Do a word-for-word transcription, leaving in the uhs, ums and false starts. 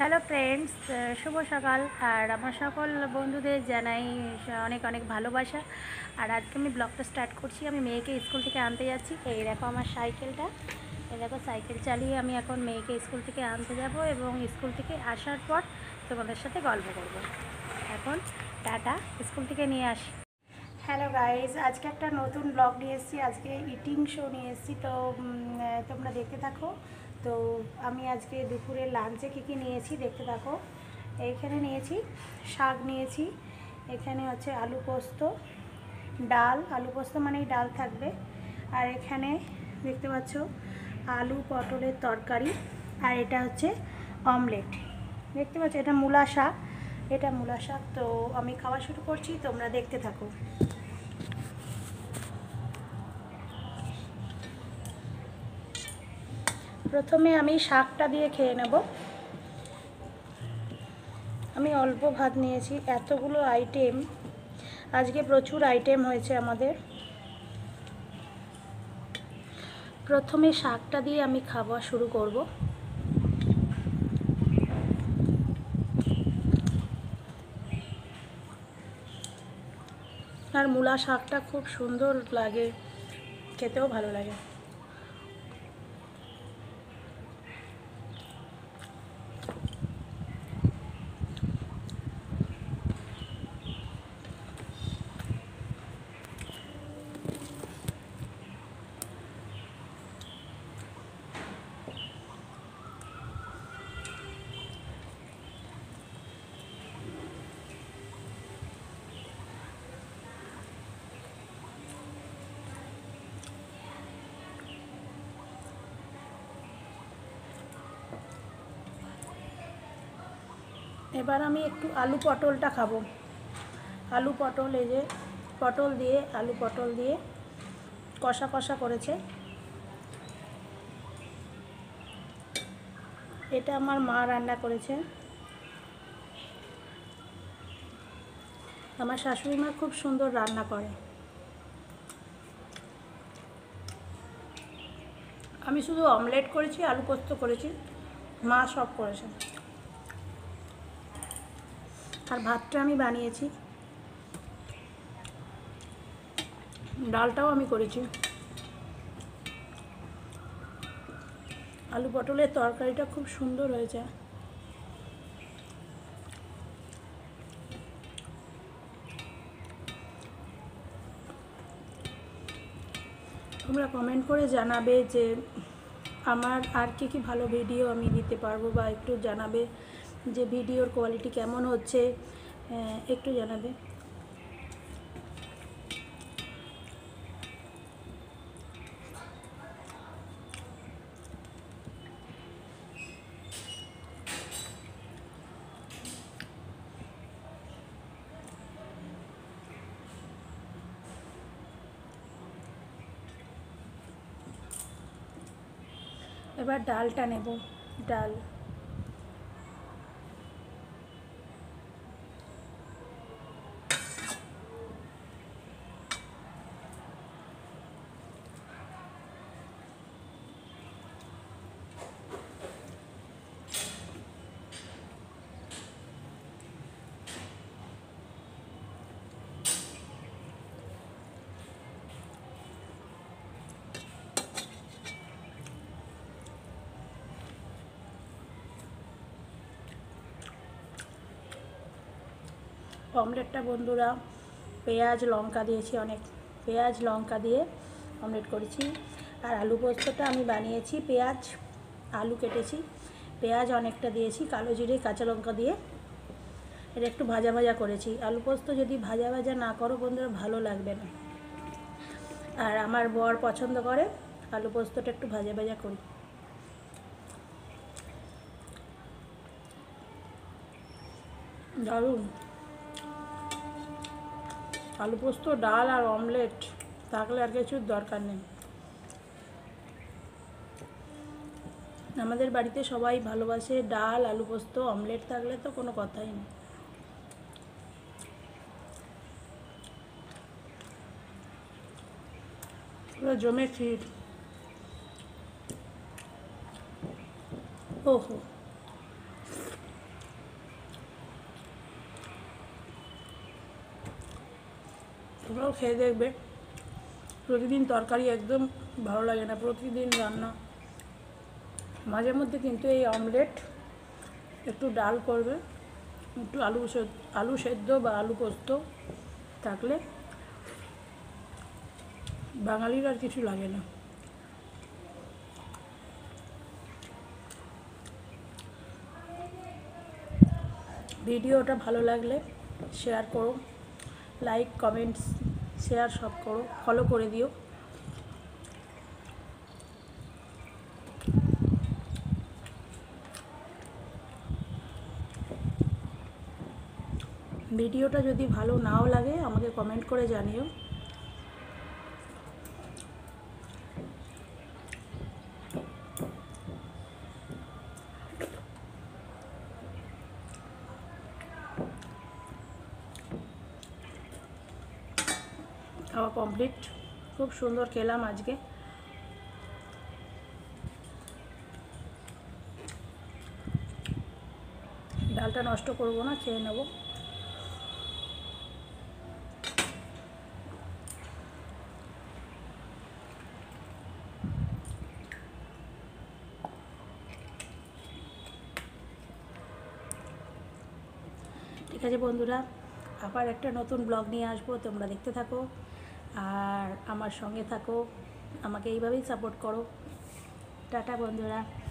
Hello friends, শুভ সকাল। আর আমার সকল বন্ধুদের জানাই অনেক অনেক ভালোবাসা। আর আজকে আমি ব্লগটা স্টার্ট করছি। আমি মেয়েকে স্কুল থেকে আনতে যাচ্ছি। এই দেখো আমার সাইকেলটা, এই দেখো সাইকেল চালিয়ে আমি এখন মেয়েকে স্কুল থেকে আনতে যাব এবং স্কুল থেকে আসার পর তোমাদের সাথে গল্প করব। এখন টাটা, স্কুল থেকে নিয়ে আসি। হ্যালো গাইজ, আজকে একটা নতুন ব্লগ নিয়ে এসেছি। আজকে ইটিং শো নিয়ে এসেছি, তো তোমরা দেখতে থাকো। তো আমি আজকে দুপুরে লাঞ্চে কী কী নিয়েছি দেখতে থাকো। এইখানে নিয়েছি শাক, নিয়েছি এখানে হচ্ছে আলু পোস্ত, ডাল, আলু পোস্ত মানেই ডাল থাকবে। আর এখানে দেখতে পাচ্ছ আলু পটলের তরকারি, আর এটা হচ্ছে অমলেট। দেখতে পাচ্ছ এটা মূলা শাক, এটা মূলা শাক। তো আমি খাওয়া শুরু করছি, তোমরা দেখতে থাকো। প্রথমে আমি শাকটা দিয়ে খেয়ে নেব। আমি অল্প ভাত নিয়েছি, এতগুলো আইটেম, আজকে প্রচুর আইটেম হয়েছে আমাদের। প্রথমে শাকটা দিয়ে আমি খাওয়া শুরু করব। আর মূলা শাকটা খুব সুন্দর লাগে, খেতেও ভালো লাগে। এবার আমি একটু আলু পটলটা খাবো। আলু পটল, এই যে পটল দিয়ে, আলু পটল দিয়ে কষা কষা করেছে। এটা আমার মা রান্না করেছে। আমার শাশুড়ি মা খুব সুন্দর রান্না করে। আমি শুধু অমলেট করেছি, আলু পোস্ত করেছি, মা সব করেছে। আর ভাতটা আমি বানিয়েছি, ডালটাও আমি করেছি। আলু পটলের তরকারিটা খুব সুন্দর হয়েছে। তোমরা কমেন্ট করে জানাবে যে আমার আর কি কি ভালো ভিডিও আমি দিতে পারবো, বা একটু জানাবে যে ভিডিওর কোয়ালিটি কেমন হচ্ছে, একটু জানাবে। এবার ডালটা নেব, ডাল। অমলেটটা বন্ধুরা পেঁয়াজ লঙ্কা দিয়েছি, অনেক পেঁয়াজ লঙ্কা দিয়ে অমলেট করেছি। আর আলু পোস্তটা আমি বানিয়েছি পেঁয়াজ আলু কেটেছি, পেঁয়াজ অনেকটা দিয়েছি, কালো জিরে কাঁচা লঙ্কা দিয়ে এটা একটু ভাজা ভাজা করেছি। আলু পোস্ত যদি ভাজা ভাজা না করো বন্ধুরা ভালো লাগবে না। আর আমার বর পছন্দ করে আলু পোস্তটা একটু ভাজা ভাজা করি। দারুণ আলু পোস্ত, ডাল আর অমলেট থাকলে আর কিছুর দরকার নেই। আমাদের বাড়িতে সবাই ভালোবাসে ডাল, আলু পোস্ত, অমলেট থাকলে তো কোনো কথাই নেই। পুরো জমে ক্ষীর। ওহো, তোমরাও খেয়ে দেখবে। প্রতিদিন তরকারি একদম ভালো লাগে না, প্রতিদিন রান্না। মাঝে মধ্যে কিন্তু এই অমলেট, একটু ডাল করবে, একটু আলু আলু সেদ্ধ বা আলু পোস্ত থাকলে বাঙালির আর কিছু লাগে না। ভিডিওটা ভালো লাগলে শেয়ার করো, লাইক কমেন্টস শেয়ার সব করো, ফলো করে দিও। ভিডিওটা যদি ভালো নাও লাগে আমাকে কমেন্ট করে জানিও। খাওয়া কমপ্লিট, খুব সুন্দর খেলাম আজকে। ডালটা নষ্ট করব না, খেয়ে নেব। ঠিক আছে বন্ধুরা, আবার একটা নতুন ব্লগ নিয়ে আসবো, তোমরা দেখতে থাকো আর আমার সঙ্গে থাকো, আমাকে এইভাবেই সাপোর্ট করো। টাটা বন্ধুরা।